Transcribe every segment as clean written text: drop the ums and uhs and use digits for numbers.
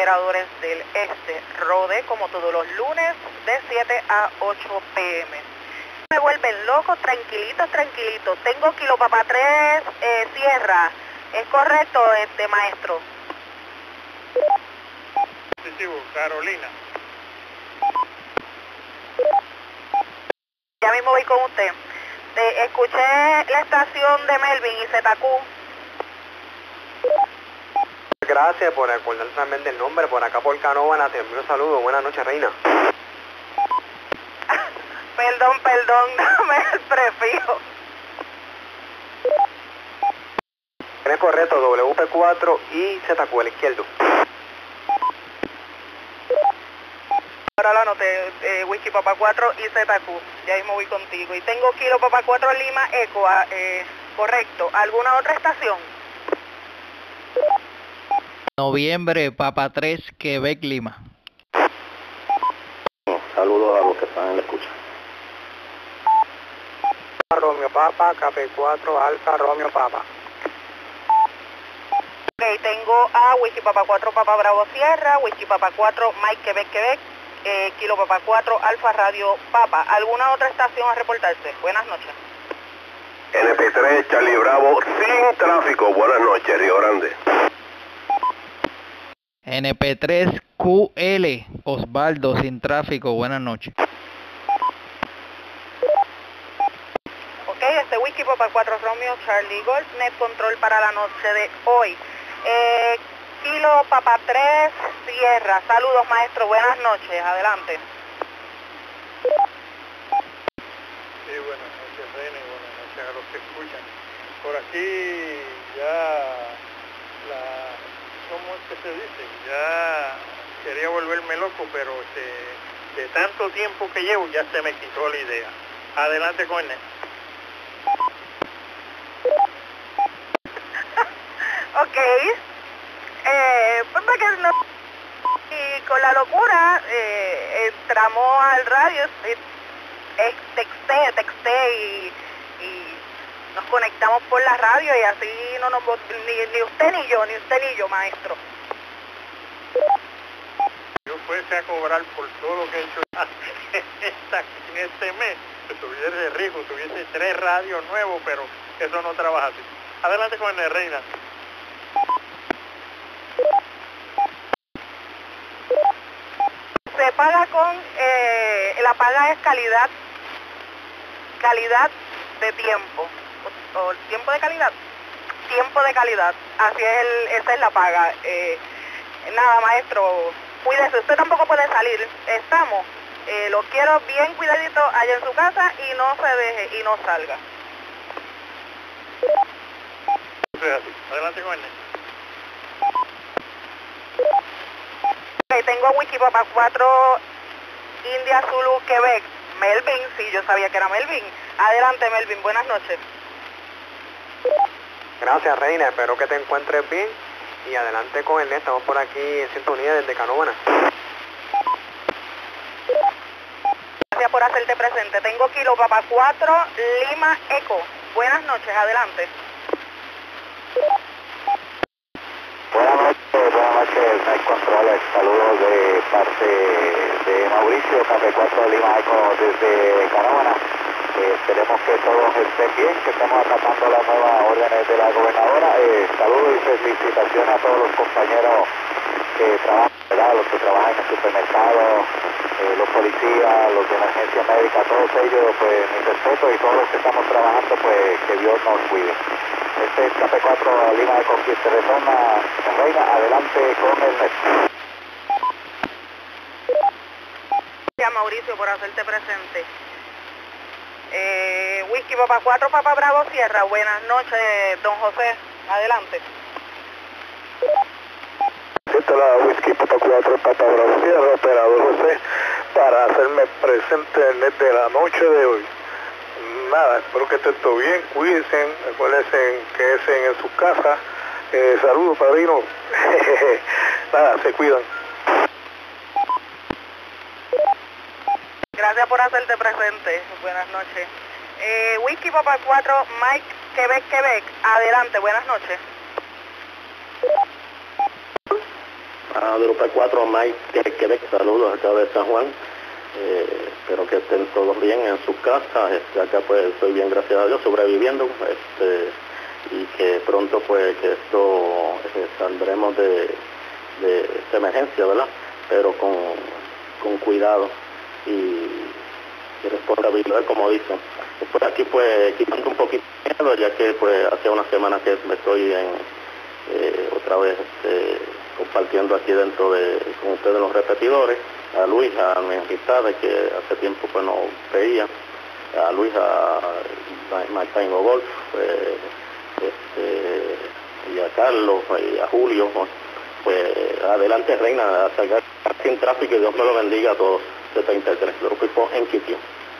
operadores del este. Rodé como todos los lunes de 7 a 8 p.m. Me vuelven locos, tranquilitos, tranquilitos. Tengo Kilo Papa 3, Sierra. ¿Es correcto, maestro? Positivo, Carolina. Ya mismo voy con usted. Escuché la estación de Melvin y ZQ. Gracias por acordar también del nombre. Por acá por Canóvana te envío saludos. Buenas noches, reina. Perdón, dame el prefijo. Es correcto, WP4 y ZQ, el izquierdo. Ahora la anoté, Whisky Papa 4 y ZQ. Ya mismo voy contigo. Y tengo Kilo Papa 4 Lima Eco, correcto. ¿Alguna otra estación? Noviembre, Papa 3, Quebec, Lima. Saludos a los que están en la escucha. Romeo Papa, KP4, Alfa Romeo Papa. Ok, tengo a Whisky Papa 4 Papa Bravo Sierra, Whisky Papa 4 Mike Quebec, Kilo Papa 4 Alfa Radio Papa. ¿Alguna otra estación a reportarse? Buenas noches. NP3, Charlie Bravo, sin tráfico. Buenas noches, Río Grande. NP3, QL, Osvaldo, sin tráfico. Buenas noches. Ok, Whisky Papa 4 Romeo Charlie Golf, Net Control para la noche de hoy. Kilo Papa 3 Sierra. Saludos, maestro. Buenas noches. Adelante. Sí, buenas noches, Reina, y buenas noches a los que escuchan. Por aquí ya ¿cómo es que se dice? Ya quería volverme loco, pero de tanto tiempo que llevo ya se me quitó la idea. Adelante con él. Ok. Pues porque no, y con la locura entramos al radio, texté y nos conectamos por la radio y así no nos ni usted ni yo, maestro. Yo fuese a cobrar por todo lo que he hecho en este mes, que tuviese rico, tuviese 3 radios nuevos, pero eso no trabaja así. Adelante con el Reina. Se paga con, la paga es calidad de tiempo, o tiempo de calidad, así es, esa es la paga. Nada, maestro, cuídese, usted tampoco puede salir, estamos, lo quiero bien cuidadito allá en su casa y no se deje y no salga. Adelante con él. Tengo Whisky Papa 4 India Zulu Quebec, Melvin, sí, yo sabía que era Melvin. Adelante, Melvin, buenas noches. Gracias, reina. Espero que te encuentres bien. Y adelante con él. Estamos por aquí en sintonía desde Canóvana. Gracias por hacerte presente. Tengo Kilo Papa 4 Lima Eco. Buenas noches, adelante. Buenas noches, Net Control. Saludos de parte de Mauricio, KP4 Lima Eco desde Canóvana. Esperemos que todos estén bien, que estamos acatando las nuevas órdenes de la gobernadora. Saludos y felicitaciones a todos los compañeros que trabajan, ¿verdad? Los que trabajan en el supermercado, los policías, los de emergencia médica, todos ellos, pues mi respeto, y todos los que estamos trabajando, pues que Dios nos cuide. Este es KP4 Lima Eco, quien se retorna en Reina. Adelante con el Net. Gracias, Mauricio, por hacerte presente. Whisky Papa 4 Papa Bravo Sierra. Buenas noches, don José. Adelante. Esta es la Whisky Papa 4 Papa Bravo Sierra, operador José, para hacerme presente en el de la noche de hoy. Nada, espero que estén todo bien, cuídense, recuérdense que es en sus casas. Saludos, padrino. Nada, se cuidan. Gracias por hacerte presente. Buenas noches. Whisky Papa 4 Mike Quebec. Adelante, buenas noches. Grupo 4, Mike de Quebec, saludos acá de San Juan. Espero que estén todos bien en sus casas. Acá pues estoy bien, gracias a Dios, sobreviviendo. Y que pronto pues que esto saldremos de esta emergencia, ¿verdad? Pero con cuidado y responsabilidad, como dicen. Por aquí pues quitando un poquito de miedo, ya que pues hace una semana que me estoy otra vez compartiendo aquí dentro con ustedes los repetidores, a Luis, a mis amistades que hace tiempo pues no veía, a Luis, a Martín Golf, y a Carlos y a Julio, pues adelante Reina, a sacar sin tráfico y Dios me lo bendiga a todos. 73, grupo en Quitio.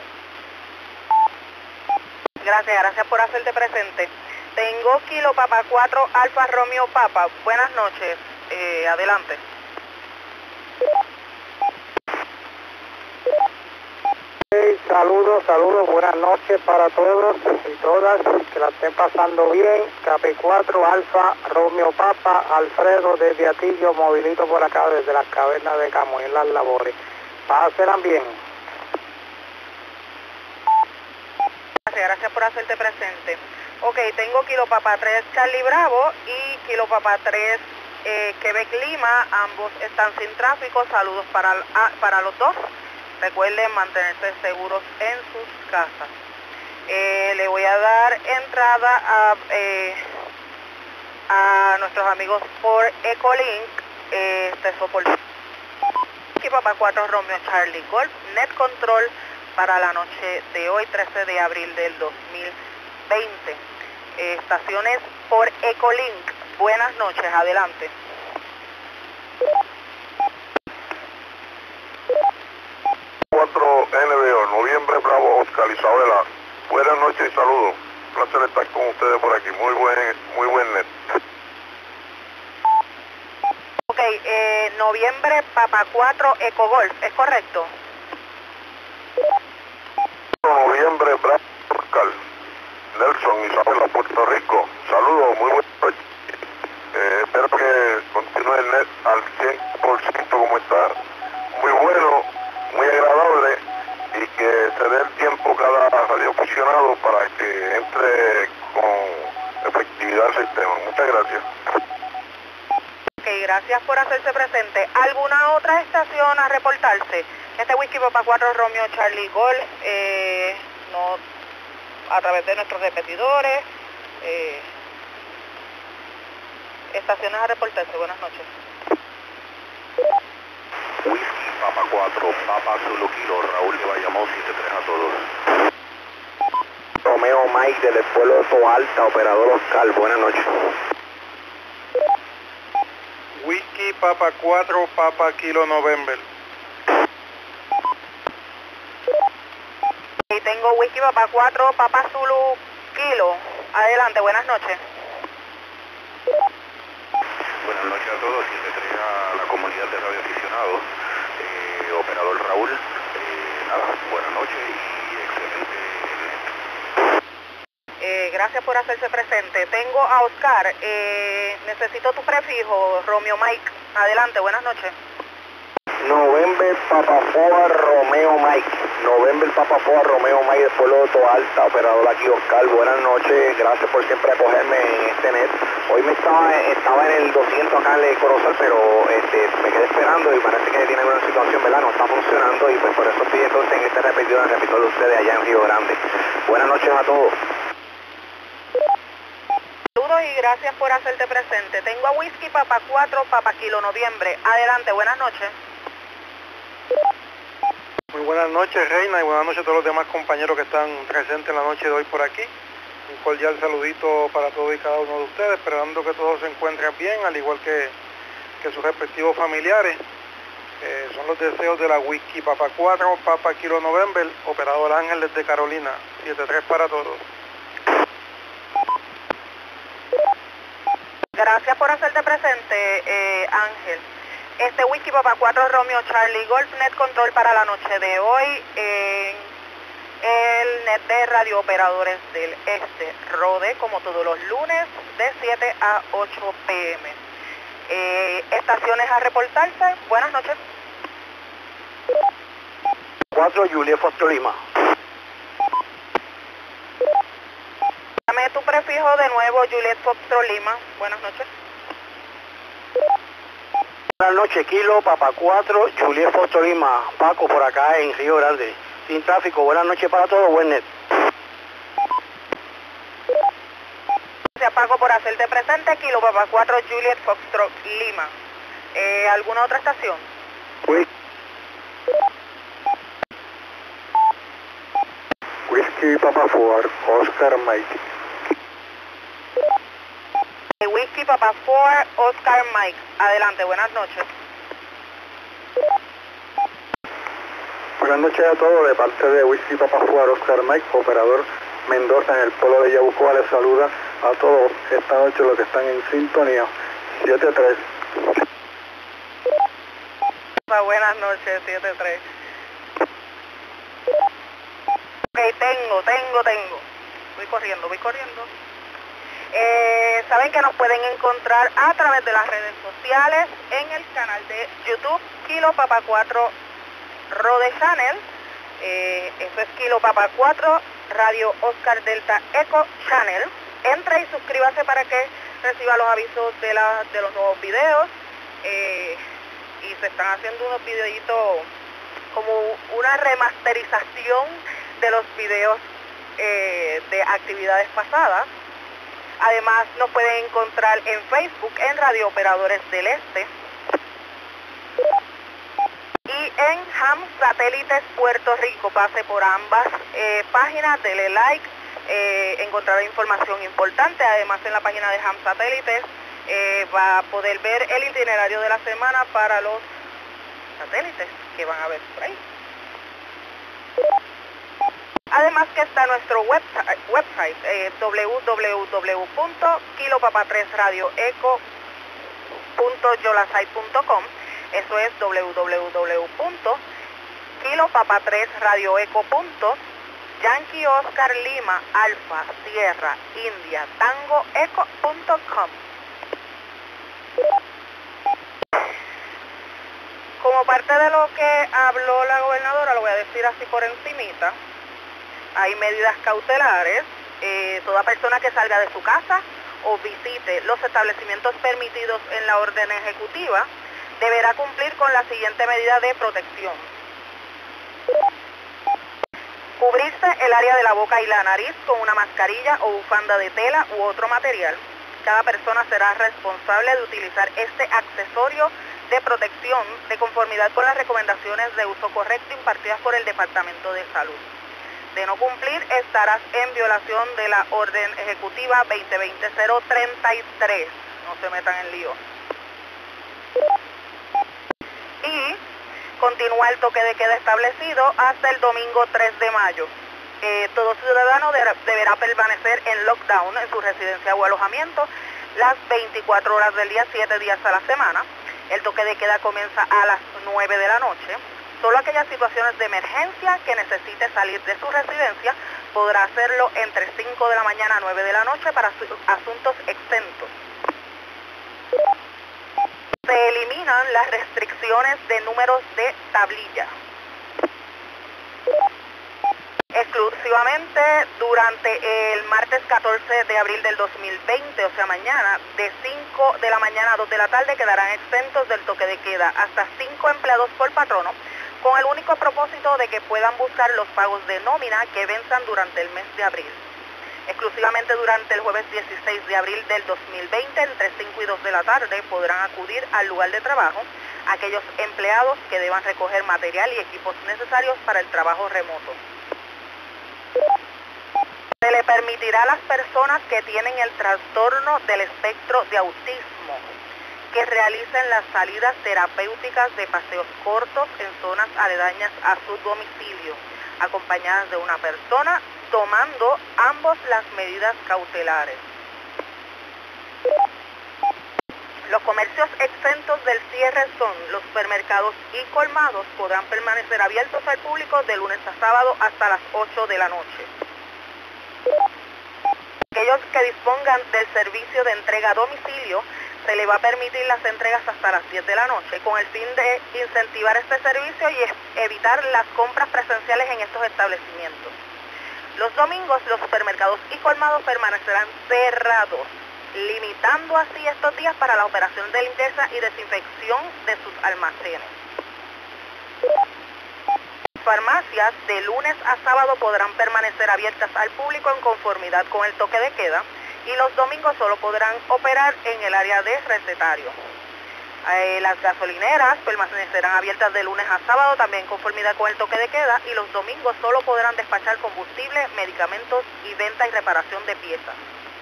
Gracias por hacerte presente. Tengo Kilo Papa 4 Alfa Romeo Papa. Buenas noches, adelante. Saludos, buenas noches para todos y todas, que la estén pasando bien. KP4 Alfa Romeo Papa, Alfredo desde Atillo, movilito por acá desde las cavernas de Camuy en las labores. Pásenla bien. Gracias por hacerte presente. Ok, tengo Kilo Papa 3 Charlie Bravo y Kilo Papa 3 Quebec Lima, ambos están sin tráfico. Saludos para los dos. Recuerden mantenerse seguros en sus casas. Le voy a dar entrada a nuestros amigos por Ecolink, soporte. Aquí Papa 4 Romeo Charlie Golf, Net Control para la noche de hoy, 13 de abril del 2020. Estaciones por Ecolink. Buenas noches, adelante. NBO, Noviembre Bravo, Oscar Isabela. Buenas noches y saludos. Un placer estar con ustedes por aquí. Muy buen net. Ok, Noviembre Papa 4 Ecogolf, ¿es correcto? Noviembre Bravo, Oscar Nelson Isabela, Puerto Rico. Saludos, muy buenas noches. Espero que continúe el net al 100% como está. Muy bueno, muy agradable, y que se dé el tiempo cada radioaficionado para que entre con efectividad al sistema. Muchas gracias. Ok, gracias por hacerse presente. ¿Alguna otra estación a reportarse? Este Whisky Papa 4 Romeo Charlie Golf, no, a través de nuestros repetidores. Estaciones a reportarse. Buenas noches. Whisky Papa 4, Papa Zulu Kilo, Raúl de Bayamón, 73 a todos. Romeo Mike del pueblo de Toalta, operador Oscar, buenas noches. Whisky Papa 4 Papa Kilo November. Y tengo Whisky Papa 4 Papa Zulu Kilo. Adelante, buenas noches. Buenas noches a todos, 73 a la comunidad de radioaficionados. Operador Raúl, nada, buenas noches y excelente. Gracias por hacerse presente. Tengo a Oscar, necesito tu prefijo, Romeo Mike. Adelante, buenas noches. November Papa 4 Romeo Mike. November Papa 4 Romeo Mike del pueblo de Toalta, operador aquí Oscar, buenas noches, gracias por siempre acogerme en este net. Hoy estaba en el 200 acá en el Corozal, pero me quedé esperando y parece que tiene una situación, ¿verdad? No está funcionando y pues por eso estoy entonces en este repetidor de ustedes allá en Río Grande. Buenas noches a todos. Saludos y gracias por hacerte presente. Tengo a Whisky Papa 4 Papa Kilo Noviembre. Adelante, buenas noches. Muy buenas noches, Reina, y buenas noches a todos los demás compañeros que están presentes en la noche de hoy por aquí. Un cordial saludito para todos y cada uno de ustedes, esperando que todos se encuentren bien, al igual que sus respectivos familiares. Son los deseos de la Whisky Papa 4, Papa Kilo November, operador Ángel desde Carolina, 73 para todos. Gracias por hacerte presente, Ángel. Este Whisky Papa 4 Romeo Charlie Golf Net Control para la noche de hoy en el net de Radio Operadores del Este, RODE, como todos los lunes de 7 a 8 p.m. Estaciones a reportarse. Buenas noches. 4 Juliet Foxtrot Lima. Dame tu prefijo de nuevo, Juliet Foxtrot Lima. Buenas noches. Buenas noches, Kilo Papa 4 Juliet Foxtrot Lima. Paco por acá en Río Grande. Sin tráfico. Buenas noches para todos. Buen net. Gracias, Paco, por hacerte presente. Kilo Papa 4 Juliet Foxtrot Lima. ¿Alguna otra estación? Whiskey Papa 4, Oscar Mike. Whiskey Papa 4 Oscar Mike. Adelante, buenas noches. Buenas noches a todos, de parte de Whiskey Papa 4, Oscar Mike, operador Mendoza en el pueblo de Yabucoa. Les saluda a todos esta noche los que están en sintonía. 7-3. Buenas noches, 7-3. Ok, tengo. Voy corriendo. Saben que nos pueden encontrar a través de las redes sociales en el canal de YouTube Kilo Papa 4 Rode Channel. Eso es Kilo Papa 4 Radio Oscar Delta Eco Channel. Entre y suscríbase para que reciba los avisos de los nuevos videos. Y se están haciendo unos videitos como una remasterización de los videos de actividades pasadas. Además nos pueden encontrar en Facebook en Radio Operadores del Este y en Ham Satélites Puerto Rico. Pase por ambas páginas, dele like, encontrará información importante. Además en la página de Ham Satélites va a poder ver el itinerario de la semana para los satélites que van a ver por ahí. Además que está nuestro website www.kilopapa3radioeco.yolasite.com. Eso es www.kilopapa3radioeco.Yankee Oscar Lima Alfa Sierra India Tango Eco.com. Como parte de lo que habló la gobernadora, lo voy a decir así por encimita. Hay medidas cautelares. Toda persona que salga de su casa o visite los establecimientos permitidos en la orden ejecutiva deberá cumplir con la siguiente medida de protección. Cubrirse el área de la boca y la nariz con una mascarilla o bufanda de tela u otro material. Cada persona será responsable de utilizar este accesorio de protección de conformidad con las recomendaciones de uso correcto impartidas por el Departamento de Salud. De no cumplir, estarás en violación de la orden ejecutiva 2020-033. No se metan en lío. Y continúa el toque de queda establecido hasta el domingo 3 de mayo. Todo ciudadano deberá permanecer en lockdown en su residencia o alojamiento las 24 horas del día, 7 días a la semana. El toque de queda comienza a las 9 de la noche. Solo aquellas situaciones de emergencia que necesite salir de su residencia podrá hacerlo entre 5 de la mañana a 9 de la noche para asuntos exentos. Se eliminan las restricciones de números de tablilla. Exclusivamente durante el martes 14 de abril del 2020, o sea mañana, de 5 de la mañana a 2 de la tarde quedarán exentos del toque de queda hasta 5 empleados por patrono, con el único propósito de que puedan buscar los pagos de nómina que venzan durante el mes de abril. Exclusivamente durante el jueves 16 de abril del 2020, entre 5 y 2 de la tarde, podrán acudir al lugar de trabajo aquellos empleados que deban recoger material y equipos necesarios para el trabajo remoto. Se le permitirá a las personas que tienen el trastorno del espectro de autismo que realicen las salidas terapéuticas de paseos cortos en zonas aledañas a su domicilio, acompañadas de una persona, tomando ambos las medidas cautelares. Los comercios exentos del cierre son los supermercados y colmados. Podrán permanecer abiertos al público de lunes a sábado hasta las 8 de la noche. Aquellos que dispongan del servicio de entrega a domicilio se le va a permitir las entregas hasta las 10 de la noche, con el fin de incentivar este servicio y evitar las compras presenciales en estos establecimientos. Los domingos los supermercados y colmados permanecerán cerrados, limitando así estos días para la operación de limpieza y desinfección de sus almacenes. Farmacias de lunes a sábado podrán permanecer abiertas al público en conformidad con el toque de queda y los domingos solo podrán operar en el área de recetario. Las gasolineras permanecerán abiertas de lunes a sábado también en conformidad con el toque de queda y los domingos solo podrán despachar combustible, medicamentos y venta y reparación de piezas.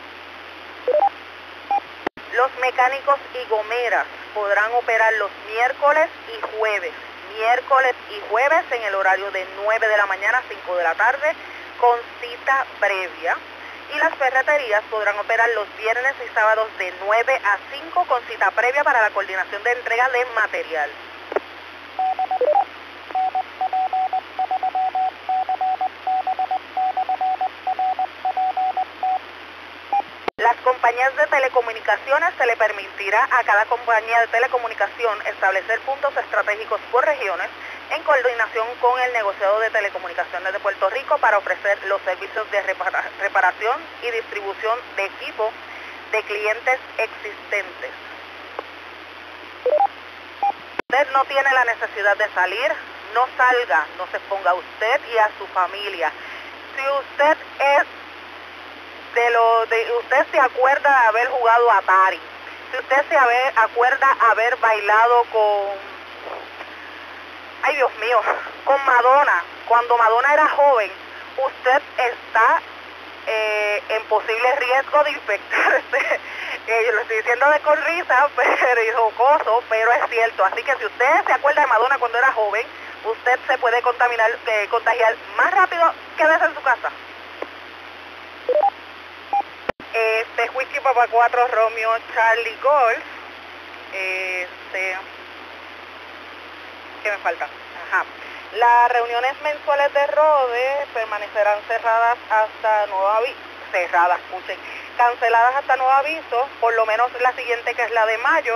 Los mecánicos y gomeras podrán operar los miércoles y jueves en el horario de 9 de la mañana a 5 de la tarde con cita previa. Y las ferreterías podrán operar los viernes y sábados de 9 a 5 con cita previa para la coordinación de entrega de material. Las compañías de telecomunicaciones se le permitirá a cada compañía de telecomunicación establecer puntos estratégicos por regiones en coordinación con el negociado de telecomunicaciones de Puerto Rico para ofrecer los servicios de reparación y distribución de equipo de clientes existentes. Usted no tiene la necesidad de salir, no salga, no se exponga a usted y a su familia. Si usted es usted se acuerda de haber jugado Atari, si usted se acuerda haber bailado con con Madonna, cuando Madonna era joven, usted está en posible riesgo de infectarse. Yo lo estoy diciendo con risa, pero y jocoso, pero es cierto. Así que si usted se acuerda de Madonna cuando era joven, usted se puede contagiar más rápido. Quédese en su casa. Whisky Papa 4 Romeo Charlie Golf. ¿Qué me falta? Ajá. Las reuniones mensuales de RODE permanecerán cerradas hasta nuevo aviso. Canceladas hasta nuevo aviso, por lo menos la siguiente, que es la de mayo.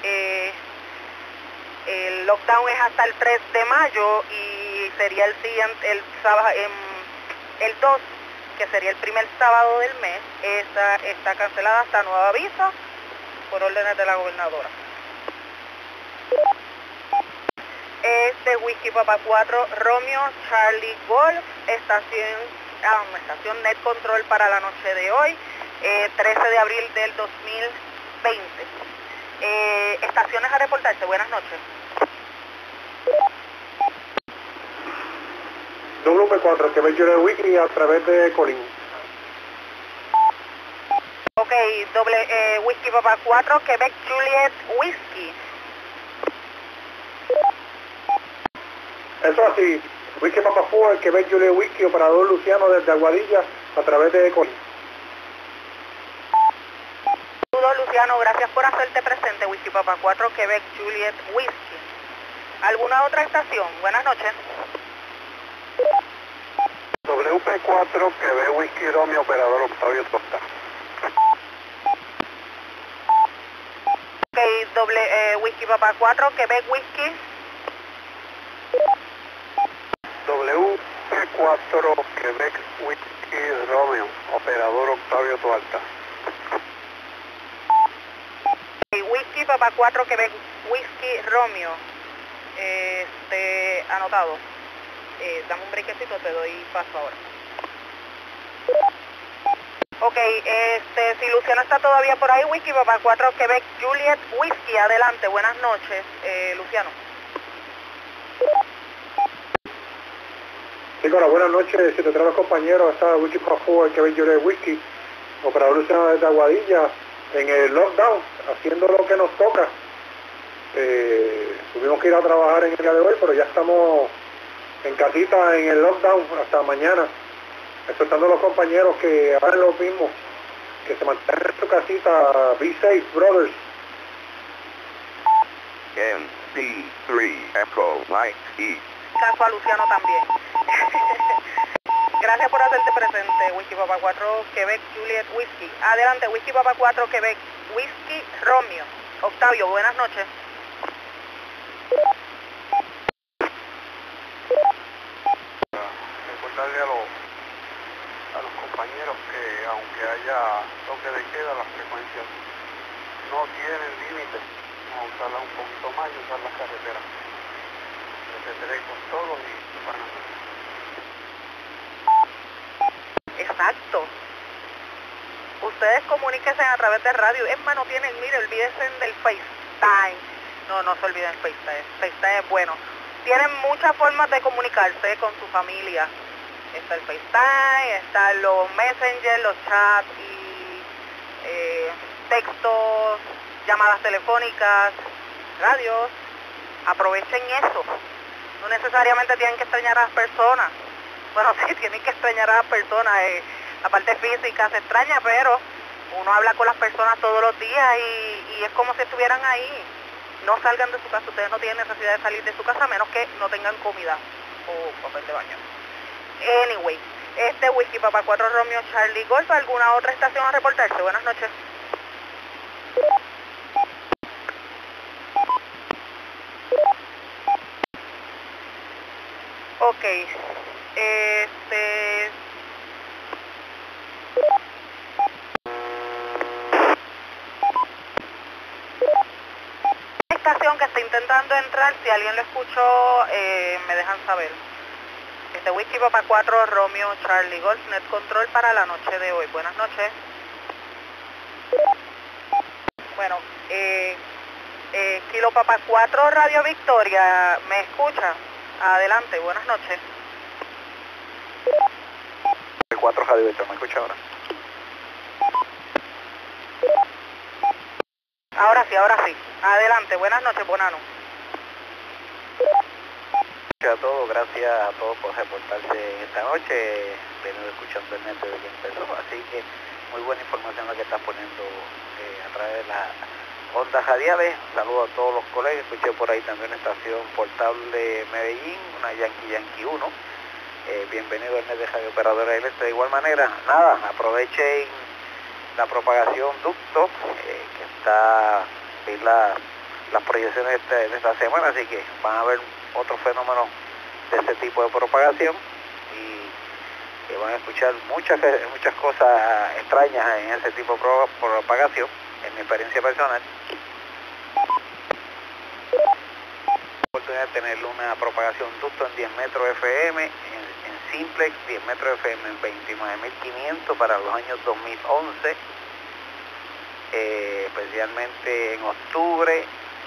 El lockdown es hasta el 3 de mayo y sería el siguiente, el 2, que sería el primer sábado del mes. Esa está cancelada hasta nuevo aviso por órdenes de la gobernadora. Whisky Papa 4 Romeo Charlie Golf, estación Net Control para la noche de hoy, 13 de abril del 2020. Estaciones a reportarse, buenas noches. WP4, Quebec Juliet Whisky a través de Colín. Ok, Whisky Papa 4, Quebec Juliet Whisky. Eso así, Whisky Papa 4, Quebec Juliet Whisky, operador Luciano desde Aguadilla a través de Colín. Saludos Luciano, gracias por hacerte presente. Whisky Papa 4, Quebec Juliet Whisky. ¿Alguna otra estación? Buenas noches. WP4, Quebec Whisky Romeo, operador Octavio Tosta. Ok, Whisky Papa 4, Quebec Whisky. WP4, Quebec Whisky Romeo, operador Octavio Toalta. Whisky Papa 4, Quebec Whisky Romeo. Anotado. Dame un brequecito, te doy paso ahora. Ok, si Luciano está todavía por ahí, Whisky Papa 4, Quebec Juliet Whisky, adelante, buenas noches, Luciano. Sí, con buenas noches, si te traen los compañeros, está Whisky Papa 4, Quebec Juliet Whisky, operador Luciano desde Aguadilla, en el lockdown, haciendo lo que nos toca. Tuvimos que ir a trabajar en el día de hoy, pero ya estamos en casita en el lockdown hasta mañana, exhortando a los compañeros que hagan lo mismo, que se mantengan en su casita. Be safe, brothers. NC3 Echo Mike E. Caso a Luciano también. Gracias por hacerte presente, Whisky Papa 4, Quebec Juliet Whisky. Adelante, Whisky Papa 4, Quebec Whisky Romeo. Octavio, buenas noches. Recordarle a los compañeros que aunque haya toque de queda, las frecuencias no tienen límite. Vamos a usarlas un poquito más y usar las carreteras. Repetiré con todos y bueno. Exacto. Ustedes comuníquense a través de radio. Es más, no tienen, mire, olvídense del FaceTime. No se olviden del FaceTime. FaceTime es bueno. Tienen muchas formas de comunicarse con su familia. Está el FaceTime, están los Messenger, los chats y textos, llamadas telefónicas, radios. Aprovechen eso. No necesariamente tienen que extrañar a las personas. Bueno, sí, tienen que extrañar a las personas. La parte física se extraña, pero uno habla con las personas todos los días y es como si estuvieran ahí. No salgan de su casa, ustedes no tienen necesidad de salir de su casa a menos que no tengan comida o papel de baño. Anyway, Whisky Papa 4 Romeo Charlie Golf, ¿alguna otra estación a reportarse? Buenas noches. Ok, estación que está intentando entrar, si alguien lo escuchó, me dejan saber. Whisky Papa 4 Romeo Charlie Golf, Net Control para la noche de hoy. Buenas noches. Bueno, Kilo Papa 4 Radio Victoria, ¿me escucha? Adelante, buenas noches. 4 Radio Victoria, ¿me escucha ahora? Ahora sí. Adelante, buenas noches, Bonano. A todos, gracias a todos por reportarse esta noche. Vengo escuchando el net desde que empezó, así que muy buena información la que estás poniendo a través de las ondas radiales. Saludos a todos los colegas. Escuché por ahí también una estación portable Medellín, una Yankee 1. Bienvenido al net de Radio Operadora del Este. De igual manera, nada, aprovechen la propagación ducto que está en las proyecciones de esta semana, así que van a ver otro fenómeno de este tipo de propagación y van a escuchar muchas cosas extrañas en ese tipo de propagación, en mi experiencia personal. Oportunidad de tener una propagación ducto en 10 metros FM, en simplex, 10 metros FM en 29.500 para los años 2011, especialmente en octubre,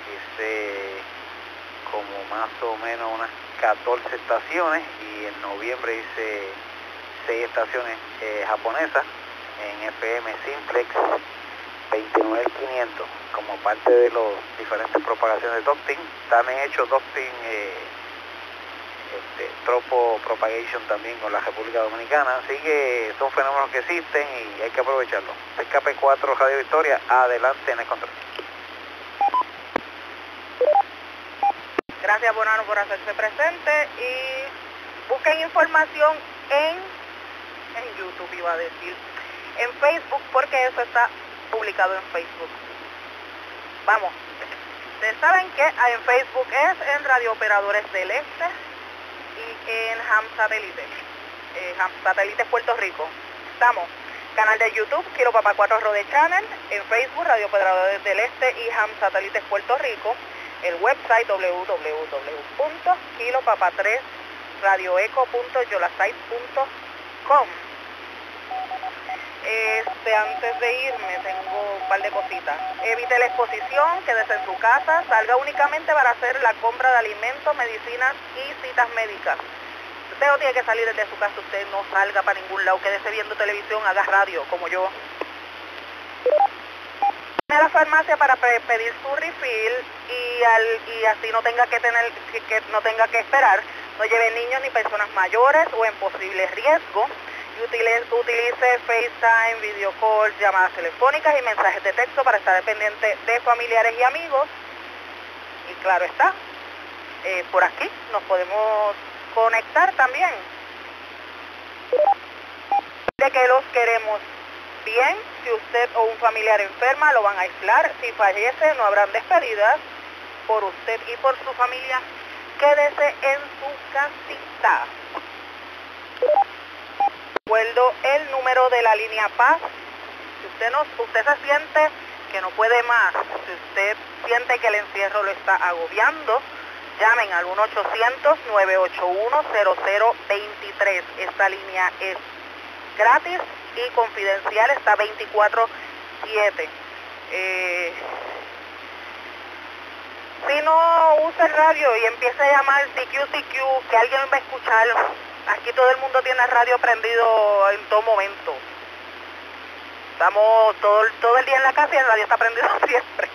como más o menos unas 14 estaciones, y en noviembre hice 6 estaciones japonesas en FM simplex 29.500 como parte de los diferentes propagaciones de Docting. También he hecho Docting Tropo Propagation también con la República Dominicana, así que son fenómenos que existen y hay que aprovecharlo. KP4 Radio Victoria, adelante en el control. Gracias, Bonano, por hacerse presente y busquen información en YouTube, iba a decir, en Facebook, porque eso está publicado en Facebook. Vamos, ustedes saben que en Facebook es en Radio Operadores del Este y en Ham Satélite, Ham Satélite Puerto Rico. Estamos, canal de YouTube, Kilo Papa 4 Rode Channel, en Facebook, Radio Operadores del Este y Ham Satélite Puerto Rico. El website www.kilopapa3radioeco.yolasite.com. Antes de irme tengo un par de cositas. Evite la exposición, quédese en su casa, salga únicamente para hacer la compra de alimentos, medicinas y citas médicas. Usted no tiene que salir desde su casa, usted no salga para ningún lado, quédese viendo televisión, haga radio, como yo. A la farmacia para pedir su refill y así no tenga que esperar, no lleve niños ni personas mayores o en posible riesgo, y utilice FaceTime, video calls, llamadas telefónicas y mensajes de texto para estar pendiente de familiares y amigos. Y claro está, por aquí nos podemos conectar también. De que los queremos También, si usted o un familiar enferma, lo van a aislar. Si fallece, no habrán despedidas por usted y por su familia. Quédese en su casita. Recuerdo el número de la línea Paz. Si usted se siente que no puede más, si usted siente que el encierro lo está agobiando, llamen al 1-800-981-0023. Esta línea es gratis y confidencial, está 24/7. Si no usa el radio y empieza a llamar CQ, que alguien va a escuchar. Aquí todo el mundo tiene el radio prendido en todo momento. Estamos todo el día en la casa y el radio está prendido siempre.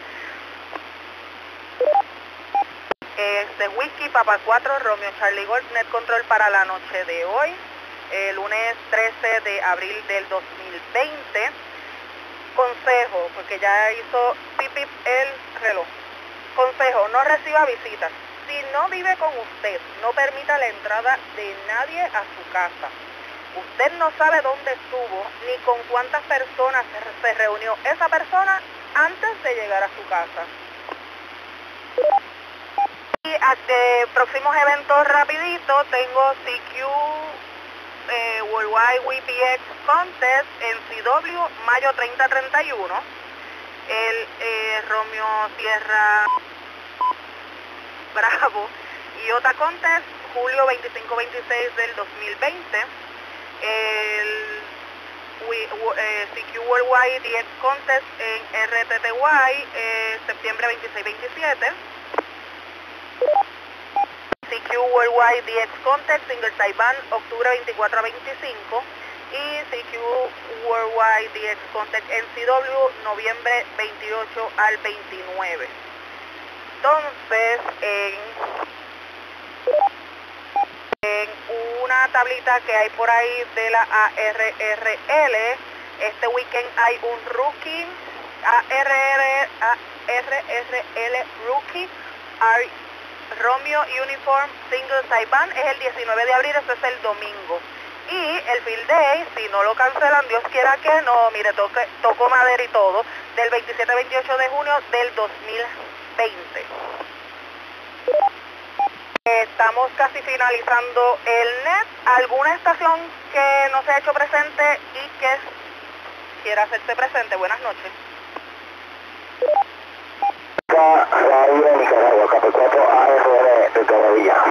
Whisky Papa 4 Romeo Charlie Golf Net Control para la noche de hoy, lunes 13 de abril del 2020. Consejo, porque ya hizo pipip el reloj. Consejo, no reciba visitas. Si no vive con usted, no permita la entrada de nadie a su casa. Usted no sabe dónde estuvo ni con cuántas personas se reunió esa persona antes de llegar a su casa. Y próximos eventos rapidito, tengo CQ Worldwide WPX Contest en CW, mayo 30-31. El Romeo Sierra Bravo y OTA Contest, julio 25-26 del 2020. El CQ Worldwide DX Contest en RTTY, septiembre 26-27. CQ Worldwide DX Contest Single Taiwan, octubre 24-25. Y CQ Worldwide DX Contest NCW, noviembre 28 al 29. Entonces, en una tablita que hay por ahí de la ARRL, este weekend hay un rookie, ARRL Rookie, Romeo Uniform Single Taiwan, es el 19 de abril, ese es el domingo. Y el Field Day, si no lo cancelan, Dios quiera que no, mire, toco madera y todo, del 27-28 de junio del 2020. Estamos casi finalizando el net. ¿Alguna estación que no se ha hecho presente y que quiera hacerse presente? Buenas noches. Radio Nicaragua, KP4 ARR de Torrevilla.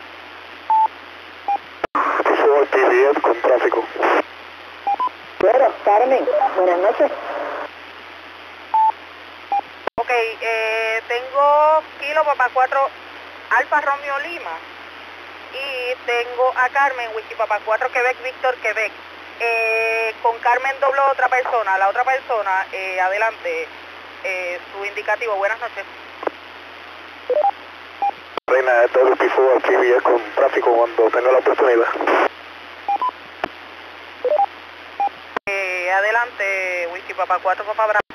Soy TDS con tráfico. Bueno, Carmen, buenas noches. Ok, tengo Kilo Papa 4 Alfa Romeo Lima y tengo a Carmen Whisky Papa 4 Quebec Víctor Quebec. Con Carmen dobló otra persona, la otra persona, adelante, su indicativo. Buenas noches. Reina de WP4 TDS con tráfico cuando tenga la oportunidad. Adelante, Whisky Papa 4 Papa Bravo.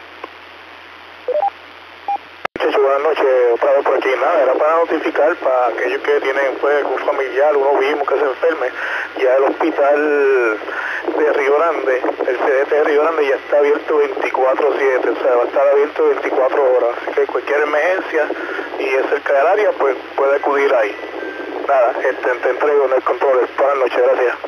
Buenas noches, otra vez por aquí. Nada, era para notificar para aquellos que tienen pues algún familiar, uno mismo que se enferme. Ya el hospital de Río Grande, el CDT de Río Grande ya está abierto 24/7, o sea, va a estar abierto 24 horas. Así que cualquier emergencia y es cerca del área, pues puede acudir ahí. Nada, te entrego en el control. Buenas noches, gracias.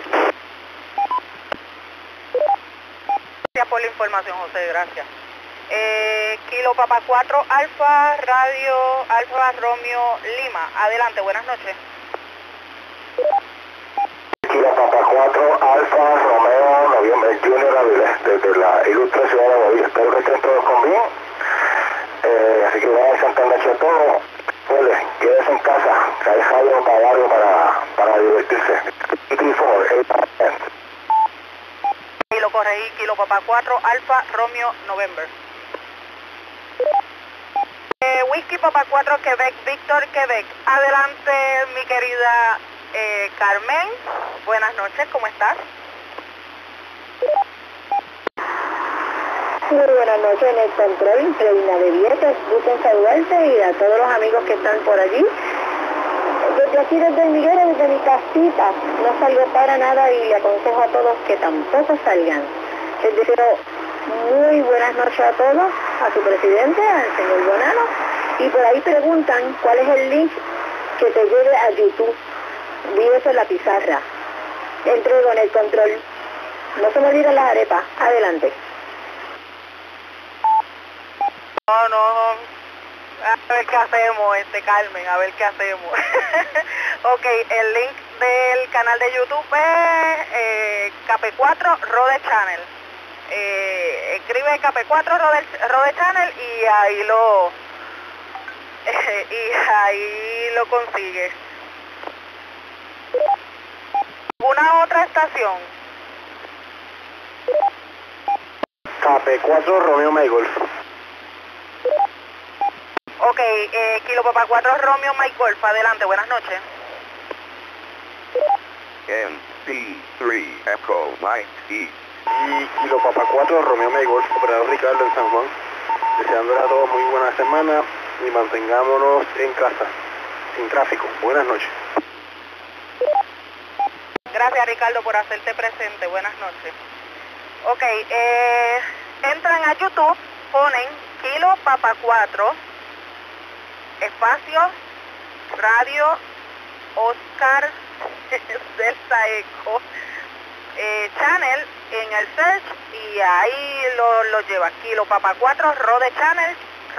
Gracias por la información, José, gracias. Kilo Papa 4 Alfa Radio Alfa Romeo Lima, adelante, buenas noches. Kilo Papa 4 Alfa Romeo Noviembre Junior Aviles, desde la ilustre ciudad de Bobby. Espero que estén todos con bien. Así que vayan a Santa Noche todo. Pues, quédese en casa, que hay algo para algo para divertirse. Y lo corregí, Kilo Papa 4 Alfa Romeo November. Whisky Papa 4 Quebec Víctor Quebec. Adelante, mi querida Carmen. Buenas noches, ¿cómo estás? Muy buenas noches en el control, Reina de Vieques, gusto en saludarte y a todos los amigos que están por allí. Desde aquí, desde el Miguel, desde mi casita, no salgo para nada y le aconsejo a todos que tampoco salgan. Les deseo muy buenas noches a todos, a su presidente, al señor Bonano, y por ahí preguntan cuál es el link que te lleve a YouTube. Vi eso en la pizarra. Entrego en el control. No se me olviden las arepas. Adelante. No. A ver qué hacemos, Carmen, a ver qué hacemos. Ok, el link del canal de YouTube es KP4 Rode Channel. Escribe KP4 Rode Channel y ahí lo consigue. ¿Alguna otra estación? KP4 Romeo Mike Golf. Ok, Kilo Papa 4 Romeo Mike Golf, adelante, buenas noches. NC3 Echo Mike E. Y Kilo Papa 4 Romeo Mike Golf, operador Ricardo en San Juan. Deseándole a todos muy buena semana y mantengámonos en casa, sin tráfico. Buenas noches. Gracias, Ricardo, por hacerte presente. Buenas noches. Ok, entran a YouTube, ponen Kilo Papa 4, espacio, radio, Oscar, Delta Eco, Channel en el search y ahí lo lleva. Kilo Papa 4, Rode Channel,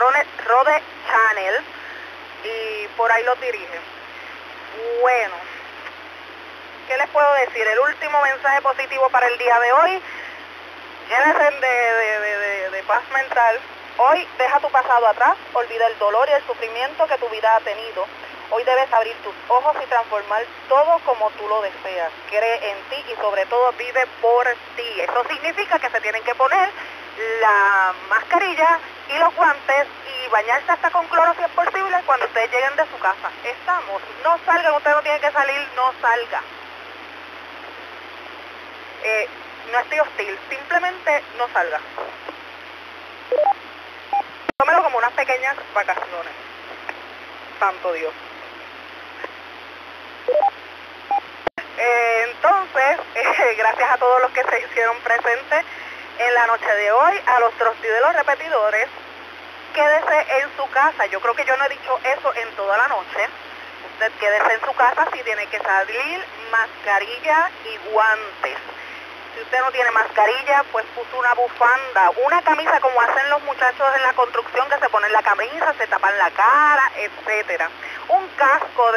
y por ahí lo dirige. Bueno, ¿qué les puedo decir? El último mensaje positivo para el día de hoy, llénense de paz mental. Hoy deja tu pasado atrás, olvida el dolor y el sufrimiento que tu vida ha tenido. Hoy debes abrir tus ojos y transformar todo como tú lo deseas. Cree en ti y sobre todo vive por ti. Eso significa que se tienen que poner la mascarilla y los guantes y bañarse hasta con cloro si es posible cuando ustedes lleguen de su casa. Estamos. No salgan, usted no tiene que salir, no salga. No estoy hostil, simplemente no salga. Tómelo como unas pequeñas vacaciones. Santo Dios. Entonces, gracias a todos los que se hicieron presentes en la noche de hoy, a los trustis de los repetidores, quédese en su casa. Yo creo que yo no he dicho eso en toda la noche. Usted quédese en su casa, si tiene que salir, mascarilla y guantes. Si usted no tiene mascarilla, pues puso una bufanda, una camisa como hacen los muchachos en la construcción, que se ponen la camisa, se tapan la cara, etcétera. Un casco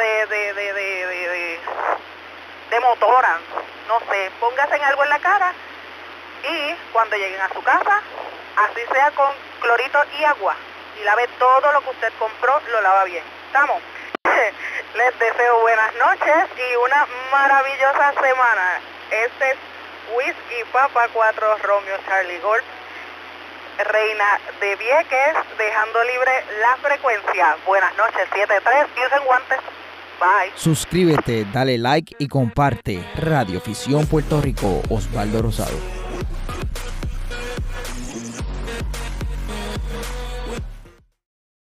de motora, no sé, póngase en algo en la cara y cuando lleguen a su casa, así sea con clorito y agua, y lave todo lo que usted compró, lo lava bien. ¿Estamos? Les deseo buenas noches y una maravillosa semana. Este es Whisky Papa 4 Romeo Charlie Golf, Reina de Vieques, dejando libre la frecuencia. Buenas noches, 7-3, y usen guantes. Bye. Suscríbete, dale like y comparte. Radio Visión Puerto Rico, Osvaldo Rosado.